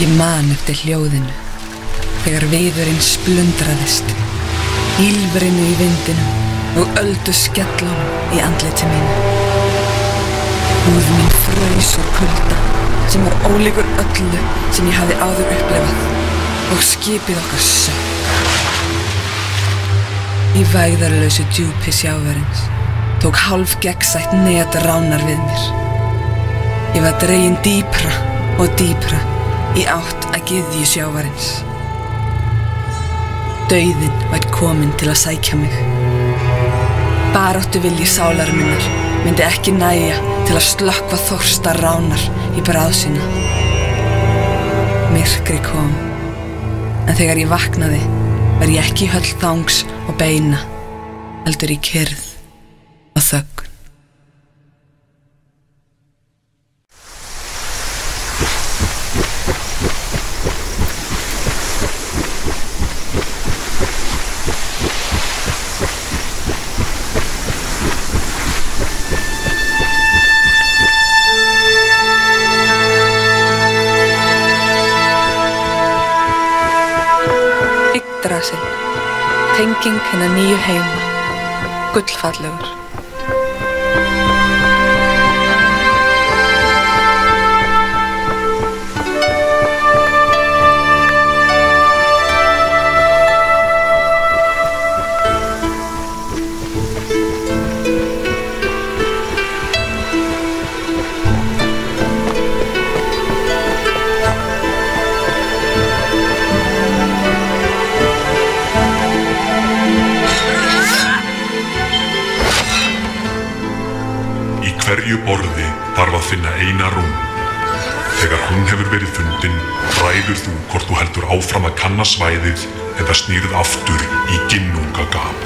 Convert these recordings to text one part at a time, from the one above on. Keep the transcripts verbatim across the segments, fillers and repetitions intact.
Ég man eftir hljóðinu, þegar viðurinn splundraðist, ýlfrinu í vindinum og öldu skellunum í andliti mínu. Húð mín fraus úr kulda sem var ólíkur öllu sem ég hafði áður upplifað og skipið okkar sökk. Í vægðarlausu djúpi sjávarins tók hálf gegnsætt net ránar við mér. Ég var dregin dýpra og dýpra í átt að gyðju sjávarins. Dauðinn var kominn til að sækja mig. Baráttuvilji sálar minnar myndi ekki nægja til að slökkva þorsta ránar í bráð sína. Myrkri kom, en þegar ég vaknaði var ég ekki í höll þangs og beina, heldur í kyrrð og þögn. Tenging hinna nýju heima, gullfallegur. Hverju borði þarf að finna eina rún. Þegar hún hefur verið fundin, ræður þú hvort þú heldur áfram að kanna svæðið eða snýrð aftur í ginnungagap.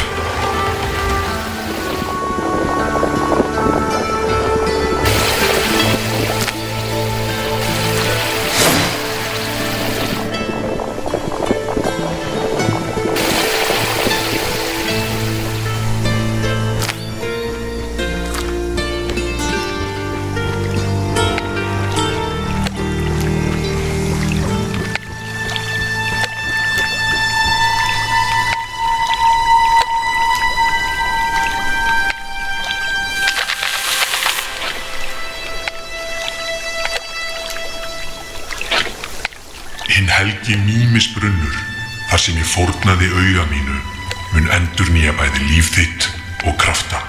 Hinn helgi mýmisbrunnur, þar sem ég fórnaði auga mínu, mun endurnýja bæði líf þitt og krafta.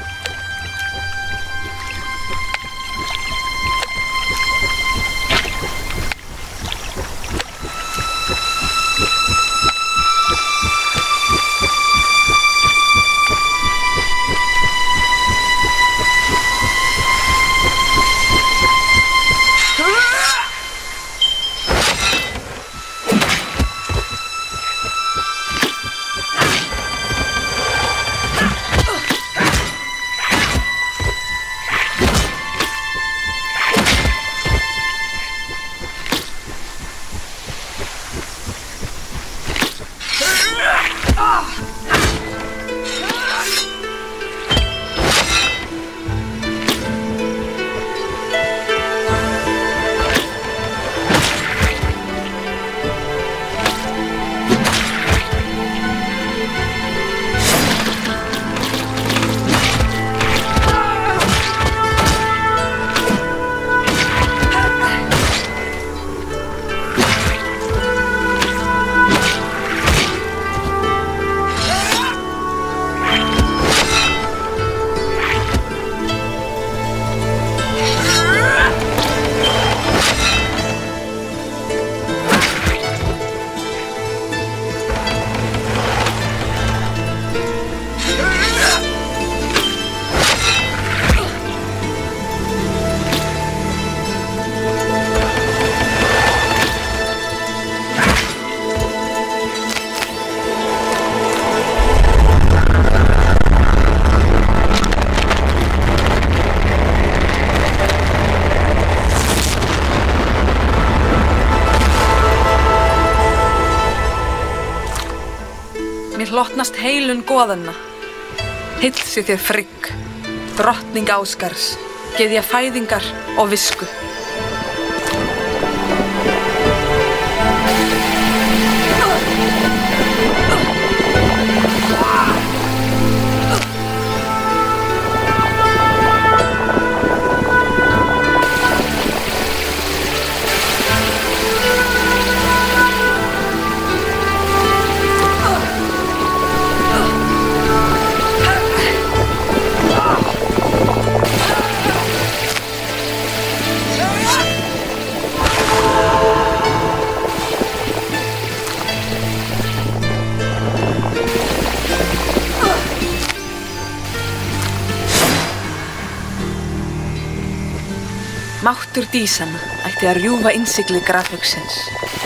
Hlotnast heilun goðanna. Hilsi þér Frigg, drottning Áskars, gyðja fæðingar og visku. Máttur dísanna ætti að rjúfa innsigli grafhugsins.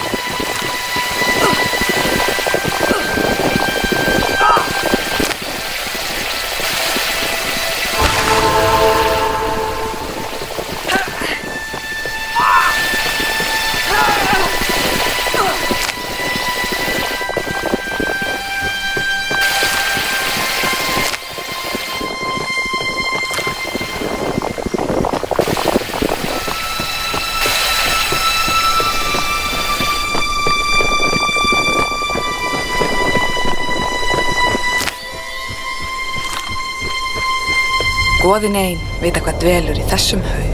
Goðin ein vita hvað dvelur í þessum haug.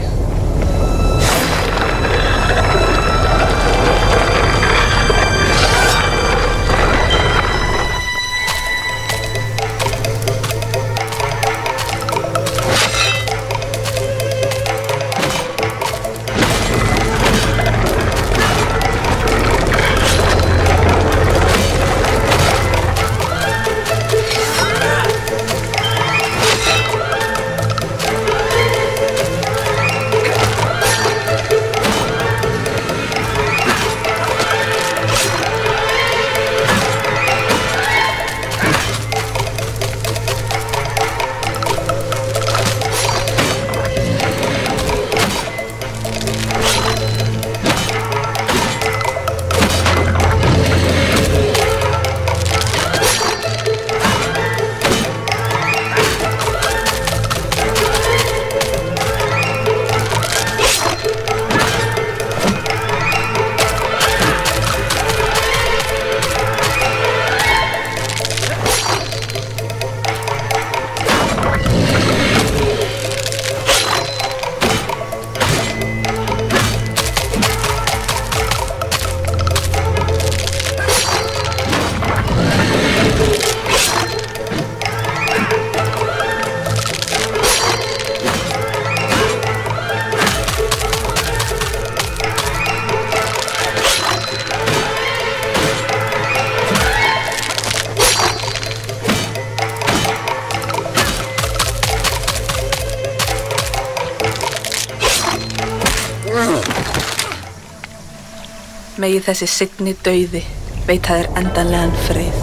Megi þessi seinni dauði veita þér endanlegan frið.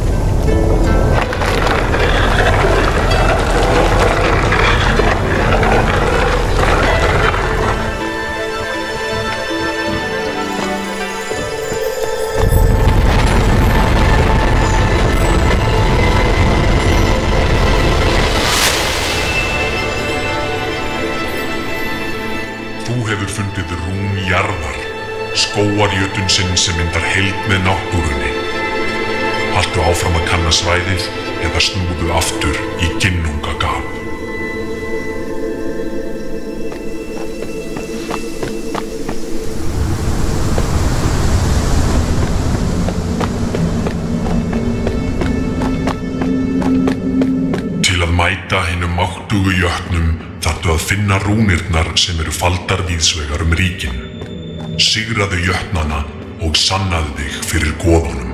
Þú hefur fundið rún jarðar, skógar jötunsinn sem myndar heild með náttúrunni. Haltu áfram að kanna svæðið eða snúðu aftur í ginnungagap. Til að mæta hinum máttugu jötnum þarftu að finna rúnirnar sem eru faldar víðsvegar um ríkin. Sigraðu jötnana og sannaðu þig fyrir goðunum.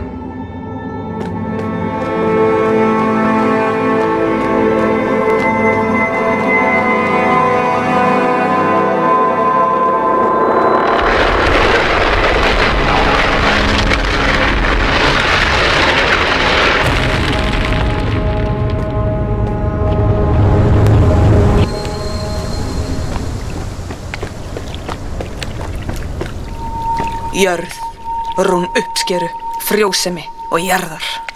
Jörð, rún uppskeru, frjósemi og jarðar.